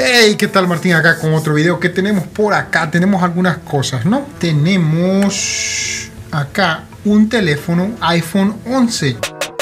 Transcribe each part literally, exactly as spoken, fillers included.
Hey, ¿qué tal? Martín acá con otro video. ¿Qué tenemos por acá? Tenemos algunas cosas, ¿no? Tenemos acá un teléfono iPhone once.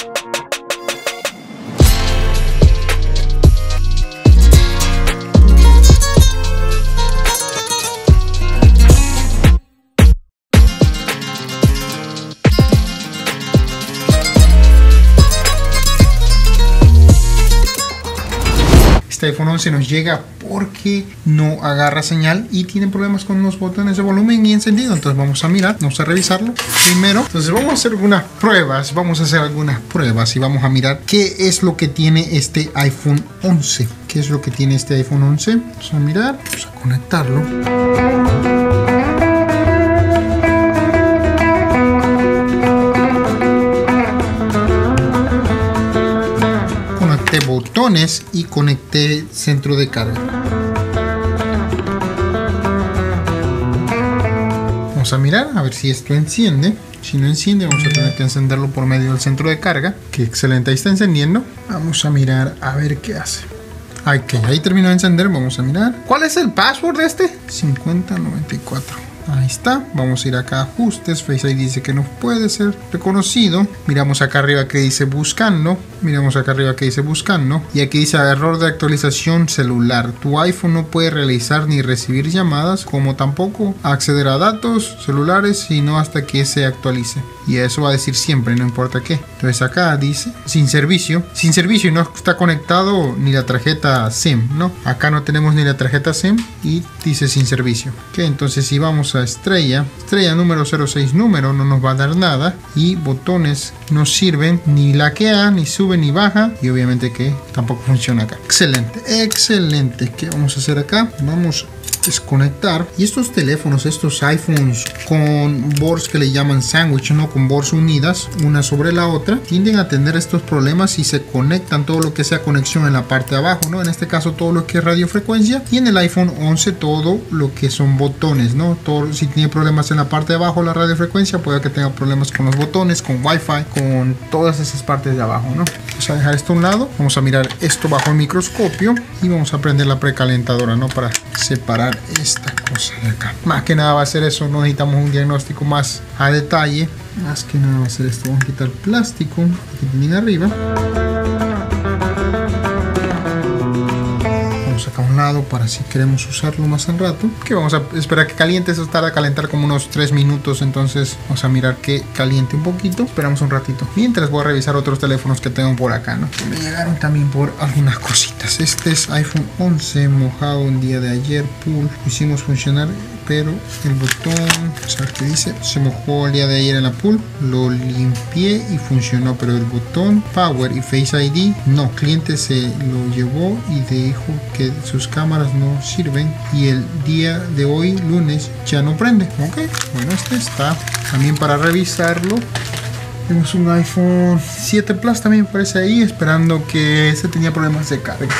Este iPhone once nos llega porque no agarra señal y tiene problemas con los botones de volumen y encendido. Entonces vamos a mirar, vamos a revisarlo primero. Entonces vamos a hacer algunas pruebas, vamos a hacer algunas pruebas y vamos a mirar qué es lo que tiene este iPhone once. ¿Qué es lo que tiene este iPhone once? Vamos a mirar, vamos a conectarlo. Botones y conecté centro de carga. Vamos a mirar a ver si esto enciende. Si no enciende, vamos a tener que encenderlo por medio del centro de carga. Que excelente, ahí está encendiendo. Vamos a mirar a ver qué hace. Ok, ahí terminó de encender. Vamos a mirar. ¿Cuál es el password de este? cincuenta noventa y cuatro. Ahí está, vamos a ir acá a ajustes, Face I D dice que no puede ser reconocido. Miramos acá arriba que dice buscando, miramos acá arriba que dice buscando y aquí dice error de actualización celular. Tu iPhone no puede realizar ni recibir llamadas, como tampoco acceder a datos celulares, sino hasta que se actualice. Y eso va a decir siempre, no importa qué. Entonces acá dice sin servicio, sin servicio y no está conectado ni la tarjeta SIM, ¿no? Acá no tenemos ni la tarjeta SIM y dice sin servicio. Ok, entonces si vamos a estrella, estrella número cero seis número, no nos va a dar nada y botones no sirven, ni laquea, ni sube, ni baja y obviamente que tampoco funciona acá. Excelente, excelente. ¿Qué vamos a hacer acá? Vamos a desconectar y estos teléfonos, estos iPhones con boards que le llaman sándwich, no con boards unidas una sobre la otra, tienden a tener estos problemas si se conectan todo lo que sea conexión en la parte de abajo, no, en este caso todo lo que es radiofrecuencia, y en el iPhone once todo lo que son botones, no, todo, si tiene problemas en la parte de abajo la radiofrecuencia, puede que tenga problemas con los botones, con Wi-Fi, con todas esas partes de abajo, no. Vamos a dejar esto a un lado, vamos a mirar esto bajo el microscopio y vamos a prender la precalentadora, no, para separar esta cosa de acá. Más que nada va a ser eso, no necesitamos un diagnóstico más a detalle. Más que nada va a ser esto. Vamos a quitar el plástico que tienen arriba. Vamos acá a un lado para si queremos usarlo más al rato. Que vamos a esperar que caliente. Eso estará a calentar como unos tres minutos. Entonces vamos a mirar que caliente un poquito. Esperamos un ratito. Mientras voy a revisar otros teléfonos que tengo por acá, ¿no? Que me llegaron también por algunas cositas. Este es iPhone once mojado un día de ayer. Pool. Hicimos funcionar, pero el botón, vamos a ver qué dice, se mojó el día de ayer en la pool, lo limpié y funcionó, pero el botón Power y Face I D no, cliente se lo llevó y dijo que sus cámaras no sirven y el día de hoy, lunes, ya no prende. Ok, bueno, este está también para revisarlo. Tenemos un iPhone siete Plus también parece ahí, esperando que este tenía problemas de carga.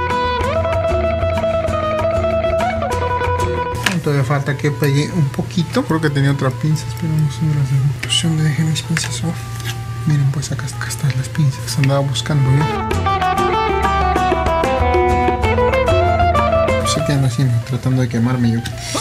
Todavía falta que pegue un poquito. Creo que tenía otras pinzas, pero no sé las de dónde dejé mis pinzas. Oh, miren, pues acá, acá están las pinzas. Andaba buscando yo. No sé qué ando haciendo, tratando de quemarme yo.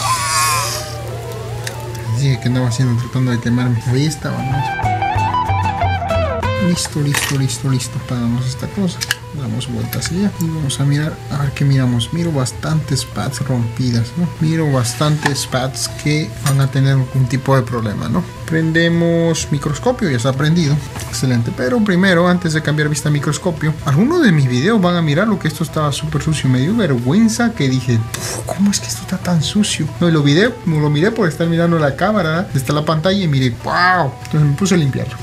Dije que andaba haciendo, tratando de quemarme. Ahí estaba, ¿no? Listo, listo, listo, listo. Pagamos esta cosa. Damos vueltas allá y vamos a mirar, a ver qué miramos. Miro bastantes pads rompidas, ¿no? Miro bastantes pads que van a tener algún tipo de problema, ¿no? Prendemos microscopio, ya está prendido. Excelente, pero primero, antes de cambiar vista a microscopio, algunos de mis videos van a mirar lo que esto estaba súper sucio. Me dio vergüenza que dije, ¿cómo es que esto está tan sucio? No, y lo miré, lo miré por estar mirando la cámara, está la pantalla y miré, wow. Entonces me puse a limpiarlo.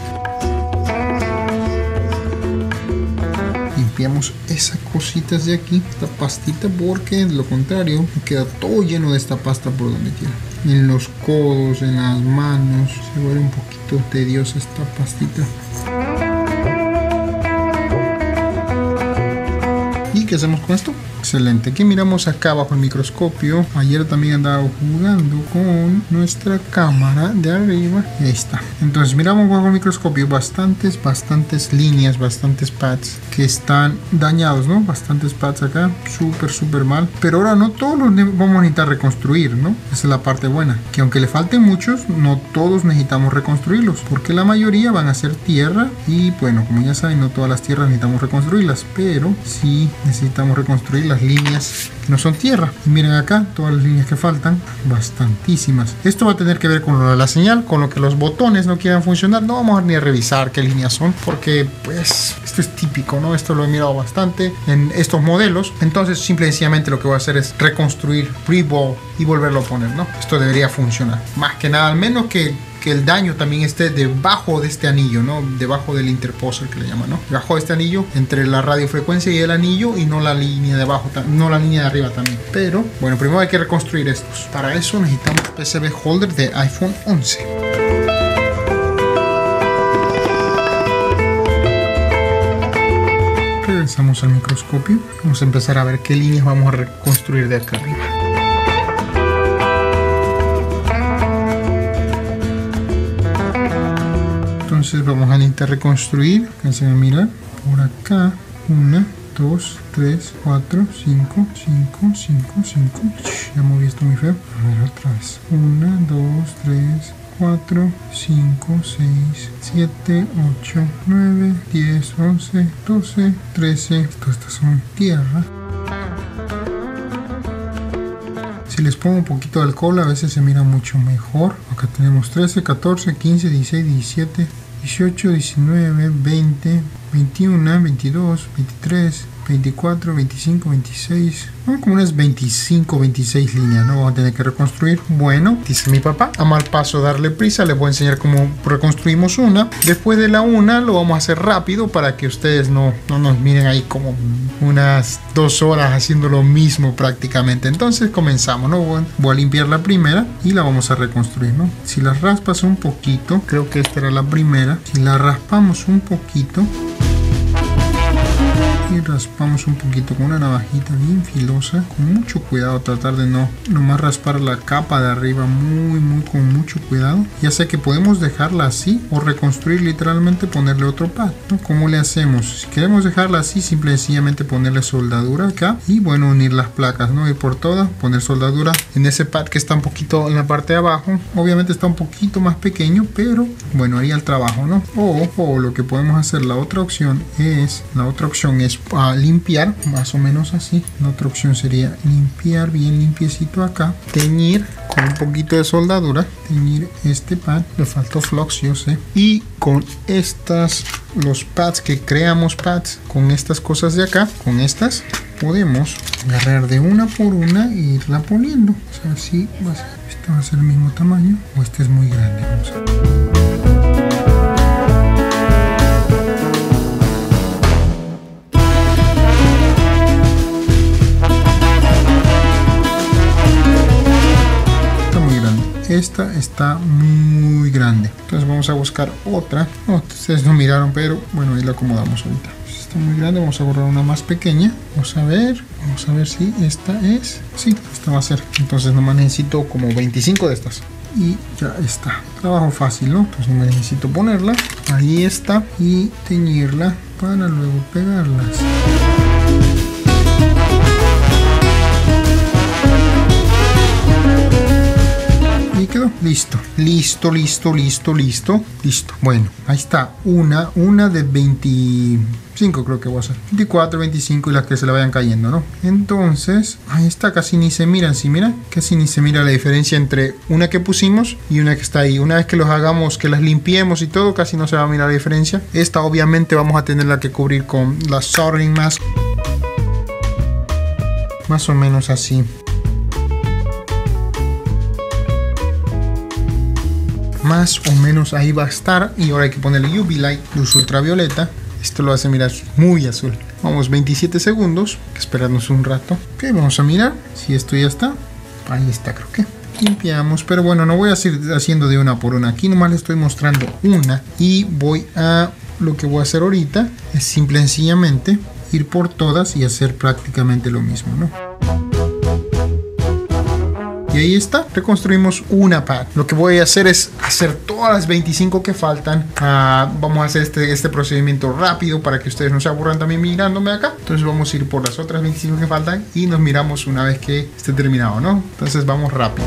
Limpiamos esas cositas de aquí, esta pastita, porque de lo contrario queda todo lleno de esta pasta por donde quiera. En los codos, en las manos, se vuelve un poquito tediosa esta pastita. ¿Y qué hacemos con esto? Excelente. ¿Qué miramos acá bajo el microscopio? Ayer también andaba jugando con nuestra cámara de arriba. Y ahí está. Entonces miramos bajo el microscopio bastantes, bastantes líneas, bastantes pads que están dañados, ¿no? Bastantes pads acá, súper, súper mal. Pero ahora no todos los vamos a necesitar reconstruir, ¿no? Esa es la parte buena. Que aunque le falten muchos, no todos necesitamos reconstruirlos. Porque la mayoría van a ser tierra. Y bueno, como ya saben, no todas las tierras necesitamos reconstruirlas. Pero sí necesitamos reconstruir las líneas que no son tierra. Y miren acá, todas las líneas que faltan, bastantísimas. Esto va a tener que ver con lo de la señal, con lo que los botones no quieran funcionar. No vamos a ni a revisar qué líneas son, porque pues esto es típico, ¿no? Esto lo he mirado bastante en estos modelos. Entonces simple y sencillamente lo que voy a hacer es reconstruir pre-ball y volverlo a poner, ¿no? Esto debería funcionar. Más que nada, al menos que que el daño también esté debajo de este anillo, ¿no? Debajo del interposer que le llaman, ¿no? Debajo de este anillo, entre la radiofrecuencia y el anillo, y no la línea de abajo, no la línea de arriba también. Pero, bueno, primero hay que reconstruir estos. Para eso necesitamos P C B holder de iPhone once. Regresamos al microscopio. Vamos a empezar a ver qué líneas vamos a reconstruir de acá arriba. Entonces vamos a necesitar reconstruir, alcancen a mirar, por acá, una, dos, tres, cuatro, cinco, cinco, cinco, cinco, ya moví esto muy feo, a ver otra vez, una, dos, tres, cuatro, cinco, seis, siete, ocho, nueve, diez, once, doce, trece, todas estas son tierra. Si les pongo un poquito de alcohol a veces se mira mucho mejor. Acá tenemos trece, catorce, quince, dieciséis, diecisiete, dieciocho, diecinueve, veinte, veintiuno, veintidós, veintitrés, veinticuatro, veinticinco, veintiséis, bueno, como unas veinticinco, veintiséis líneas, ¿no? Vamos a tener que reconstruir. Bueno, dice mi papá, a mal paso darle prisa, les voy a enseñar cómo reconstruimos una. Después de la una lo vamos a hacer rápido para que ustedes no, no nos miren ahí como unas dos horas haciendo lo mismo prácticamente. Entonces comenzamos, ¿no? Voy a limpiar la primera y la vamos a reconstruir, ¿no? Si la raspas un poquito, creo que esta era la primera, si la raspamos un poquito y raspamos un poquito con una navajita bien filosa, con mucho cuidado, tratar de no nomás raspar la capa de arriba, muy muy con mucho cuidado. Ya sé que podemos dejarla así o reconstruir literalmente, ponerle otro pad, ¿no? ¿Cómo le hacemos? Si queremos dejarla así, simple y sencillamente ponerle soldadura acá y bueno, unir las placas, no ir por todas, poner soldadura en ese pad que está un poquito en la parte de abajo. Obviamente está un poquito más pequeño, pero bueno, haría el trabajo, ¿no? O, o lo que podemos hacer, la otra opción es, la otra opción es a limpiar, más o menos así. La otra opción sería limpiar bien limpiecito acá, teñir con un poquito de soldadura, teñir este pad, le faltó flux, yo sé, y con estas, los pads que creamos pads, con estas cosas de acá, con estas podemos agarrar de una por una e irla poniendo. O sea, así va a ser, este va a ser el mismo tamaño o este es muy grande. Vamos a ver. Esta está muy grande, entonces vamos a buscar otra. Oh, ustedes no miraron, pero bueno, ahí la acomodamos ahorita. Está muy grande, vamos a borrar una más pequeña. Vamos a ver, vamos a ver si esta es. Sí, esta va a ser. Entonces nomás necesito como veinticinco de estas y ya está. Trabajo fácil, ¿no? Entonces no necesito ponerla. Ahí está. Y teñirla para luego pegarlas. Y quedó listo, listo, listo, listo, listo, listo. Bueno, ahí está una, una de veinticinco creo que voy a hacer, veinticuatro, veinticinco y las que se le vayan cayendo, ¿no? Entonces, ahí está, casi ni se miran, ¿sí mira? Casi ni se mira la diferencia entre una que pusimos y una que está ahí. Una vez que los hagamos, que las limpiemos y todo, casi no se va a mirar la diferencia. Esta obviamente vamos a tenerla que cubrir con la soldering mask. Más o menos así. Más o menos ahí va a estar. Y ahora hay que ponerle U V light, luz ultravioleta. Esto lo hace mirar muy azul. Vamos, veintisiete segundos. Esperarnos un rato. Ok, vamos a mirar si esto ya está. Ahí está, creo que. Limpiamos, pero bueno, no voy a seguir haciendo de una por una. Aquí nomás les estoy mostrando una. Y voy a... Lo que voy a hacer ahorita es simple y sencillamente ir por todas y hacer prácticamente lo mismo, ¿no? Y ahí está, reconstruimos una pad. Lo que voy a hacer es hacer todas las veinticinco que faltan. Uh, vamos a hacer este, este procedimiento rápido para que ustedes no se aburran también mirándome acá. Entonces vamos a ir por las otras veinticinco que faltan y nos miramos una vez que esté terminado, ¿no? Entonces vamos rápido.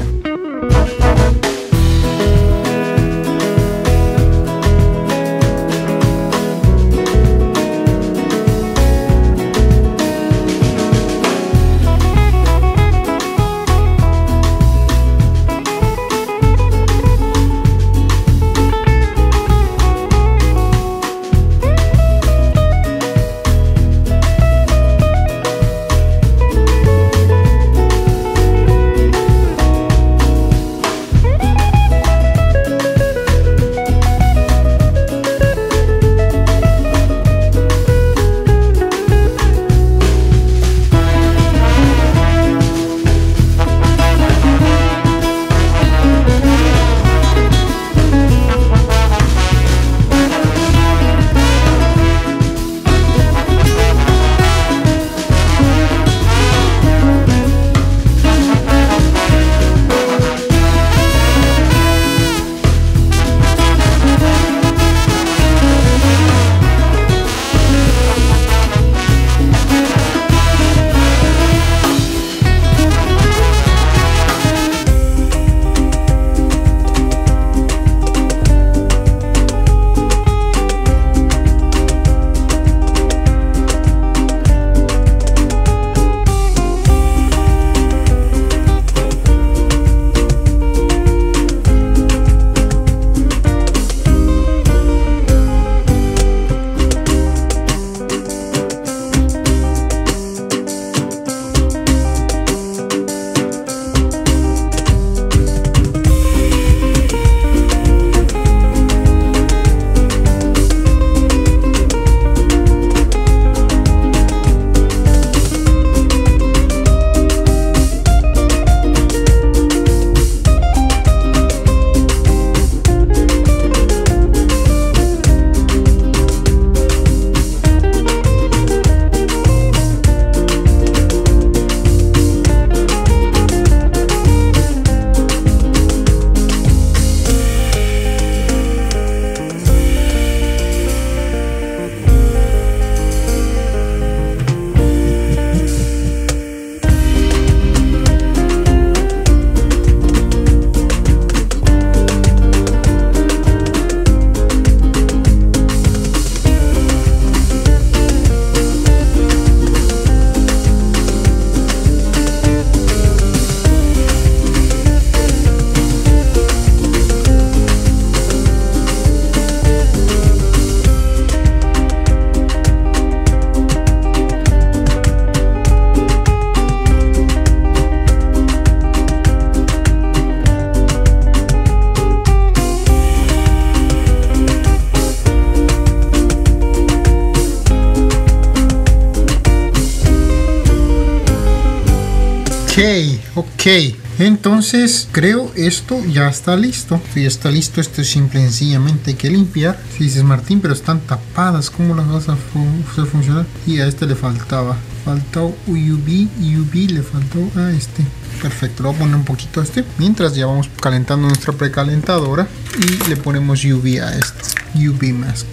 Ok, entonces creo esto ya está listo. Si está listo, esto simple y sencillamente hay que limpiar. Si dices, Martín, pero están tapadas, ¿cómo las vas a hacer funcionar? Y a este le faltaba, faltó U V, U V le faltó a este. Perfecto, lo voy a poner un poquito a este. Mientras ya vamos calentando nuestra precalentadora y le ponemos U V a este, U V mask.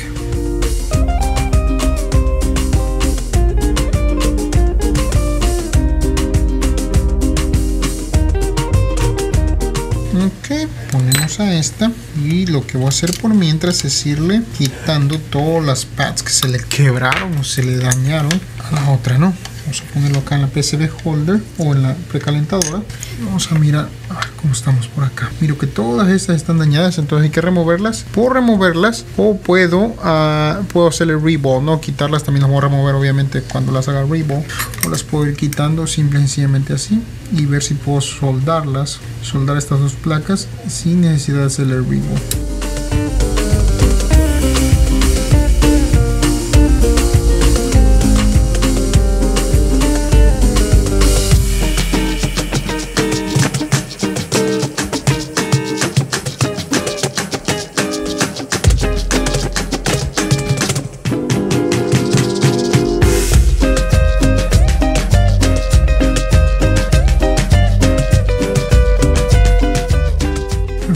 Ok, ponemos a esta y lo que voy a hacer por mientras es irle quitando todas las pads que se le quebraron o se le dañaron a la otra, ¿no? Vamos a ponerlo acá en la P C B holder o en la precalentadora. Vamos a mirar a ver cómo estamos por acá. Miro que todas estas están dañadas, entonces hay que removerlas. Puedo removerlas o puedo, uh, puedo hacerle reball, ¿no? Quitarlas también las voy a remover obviamente cuando las haga reball. O las puedo ir quitando simple y sencillamente así y ver si puedo soldarlas, soldar estas dos placas sin necesidad de hacerle reball.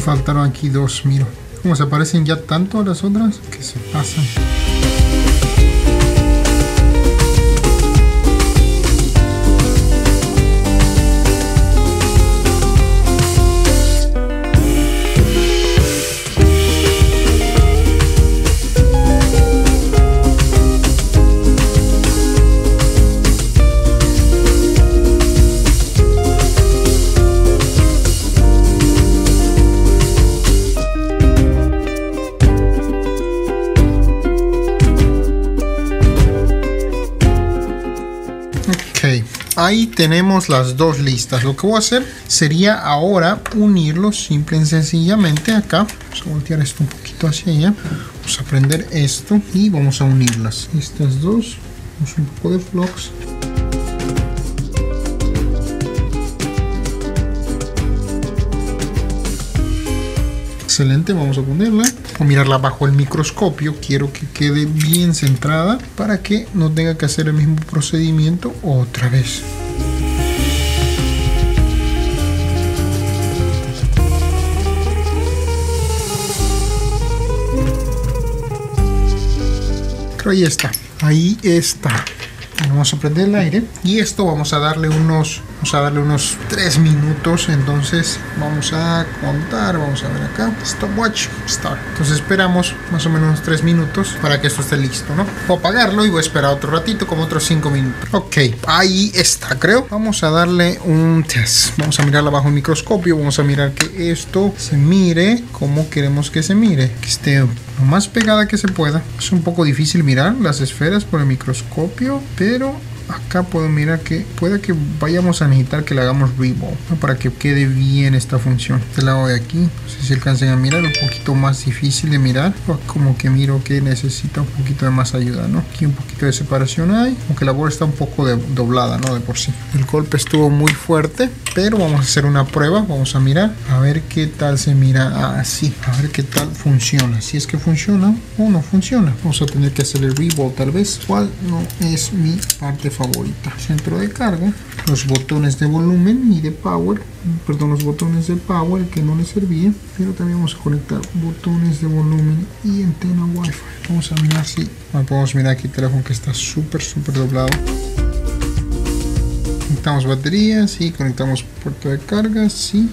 faltaron aquí dos, miro. Como se parecen ya tanto a las otras que se pasan. Ahí tenemos las dos listas. Lo que voy a hacer sería ahora unirlos simple y sencillamente acá. Vamos a voltear esto un poquito hacia allá. Vamos a prender esto y vamos a unirlas. Estas dos, vamos un poco de flux. Excelente, vamos a ponerla. O mirarla bajo el microscopio. Quiero que quede bien centrada para que no tenga que hacer el mismo procedimiento otra vez. Pero ahí está, ahí está. Vamos a prender el aire y esto vamos a darle unos vamos a darle unos tres minutos. Entonces vamos a contar, vamos a ver acá, stopwatch, start. Entonces esperamos más o menos unos tres minutos para que esto esté listo, ¿no? Voy a apagarlo y voy a esperar otro ratito, como otros cinco minutos. Ok, ahí está, creo. Vamos a darle un test. Vamos a mirarla bajo el microscopio. Vamos a mirar que esto se mire como queremos que se mire, que esté lo más pegada que se pueda. Es un poco difícil mirar las esferas por el microscopio, pero acá puedo mirar que puede que vayamos a necesitar que le hagamos revolve, ¿no? Para que quede bien esta función. Este lado de aquí, no sé si alcancen a mirar, un poquito más difícil de mirar, como que miro que necesita un poquito de más ayuda, ¿no? Aquí un poquito de separación hay, aunque la bola está un poco de, doblada, ¿no? De por sí. El golpe estuvo muy fuerte, pero vamos a hacer una prueba. Vamos a mirar a ver qué tal se mira así, a ver qué tal funciona, si es que funciona o no funciona. Vamos a tener que hacer el revolve tal vez, cual no es mi parte favorita. Centro de carga, los botones de volumen y de power, perdón, los botones de power que no les servía, pero también vamos a conectar botones de volumen y antena wifi. Vamos a mirar si bueno, podemos mirar aquí el teléfono que está súper súper doblado. Conectamos baterías y conectamos puerto de carga, sí.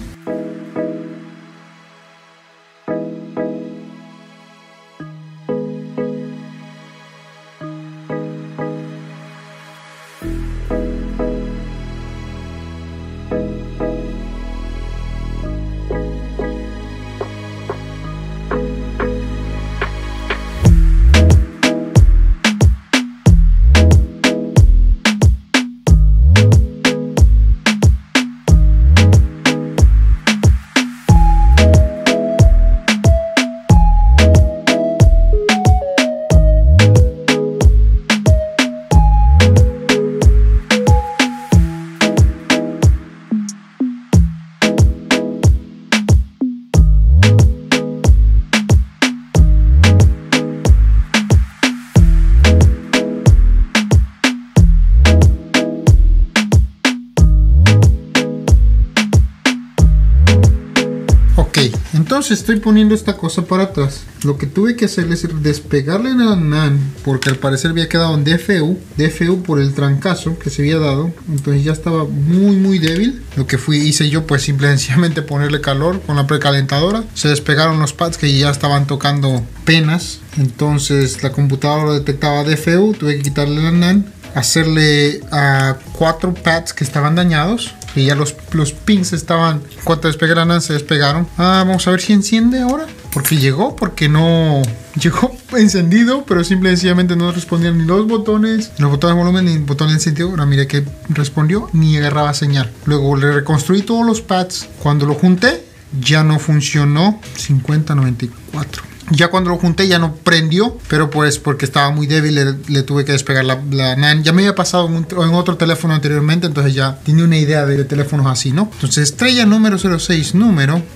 Entonces estoy poniendo esta cosa para atrás. Lo que tuve que hacer es despegarle la NAND, porque al parecer había quedado en D F U, D F U por el trancazo que se había dado. Entonces ya estaba muy muy débil. Lo que fui hice yo pues simplemente ponerle calor con la precalentadora. Se despegaron los pads que ya estaban tocando penas. Entonces la computadora lo detectaba D F U, tuve que quitarle la NAND, hacerle a uh, cuatro pads que estaban dañados. Y ya los, los pins estaban, cuando despegué la NAND se despegaron. Ah, vamos a ver si enciende ahora. Porque llegó, porque no... Llegó encendido, pero simple y sencillamente no respondían ni los botones, los botones de volumen, ni el botón de encendido. Ahora mire que respondió, ni agarraba señal. Luego le reconstruí todos los pads. Cuando lo junté, ya no funcionó. cincuenta noventa y cuatro. Ya cuando lo junté ya no prendió, pero pues porque estaba muy débil le, le tuve que despegar la, la NAND. Ya me había pasado en, un, en otro teléfono anteriormente, entonces ya tenía una idea de, de teléfonos así, ¿no? Entonces estrella número cero seis número, ahí está.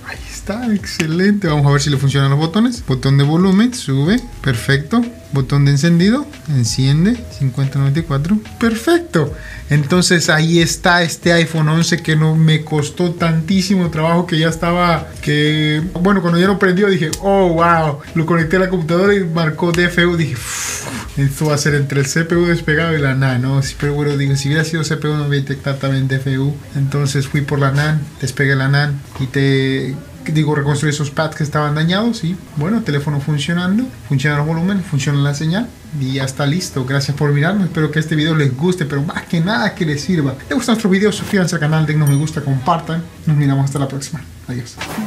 está, excelente. Vamos a ver si le funcionan los botones. Botón de volumen, sube, perfecto. Botón de encendido, enciende, cincuenta noventa y cuatro, perfecto. Entonces ahí está este iPhone once que no me costó tantísimo trabajo, que ya estaba, que bueno, cuando ya lo prendió dije, oh wow, lo conecté a la computadora y marcó D F U, dije, esto va a ser entre el C P U despegado y la N A N, ¿no? Pero bueno, digo, si hubiera sido C P U no voy a detectar también D F U, entonces fui por la N A N, despegué la N A N y te... digo, reconstruir esos pads que estaban dañados y bueno, teléfono funcionando, funciona el volumen, funciona la señal y ya está listo. Gracias por mirarnos, espero que este video les guste, pero más que nada que les sirva. Si les gustan nuestros videos, suscríbanse al canal, dennos me gusta, compartan. Nos miramos hasta la próxima. Adiós.